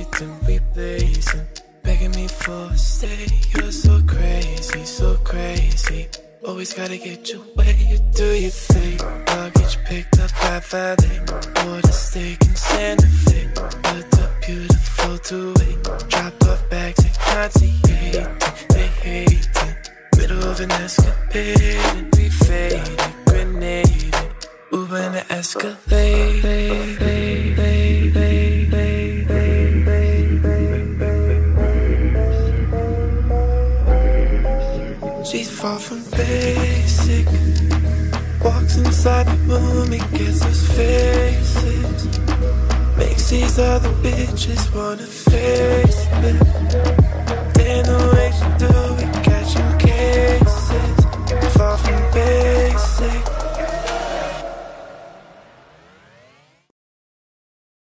hating, replacing, begging me for a stay. You're so crazy, so crazy. Always gotta get your way, you do your thing. Luggage picked up by valet. Order steak and Santa Fe. Looked up beautiful to wait. Drop off bags at Concierge. They hating. Middle of an escapade and we faded. Grenaded. Uber in the Escalade. She's far from basic. Walks inside the room and gets those faces. Makes these other bitches wanna face it.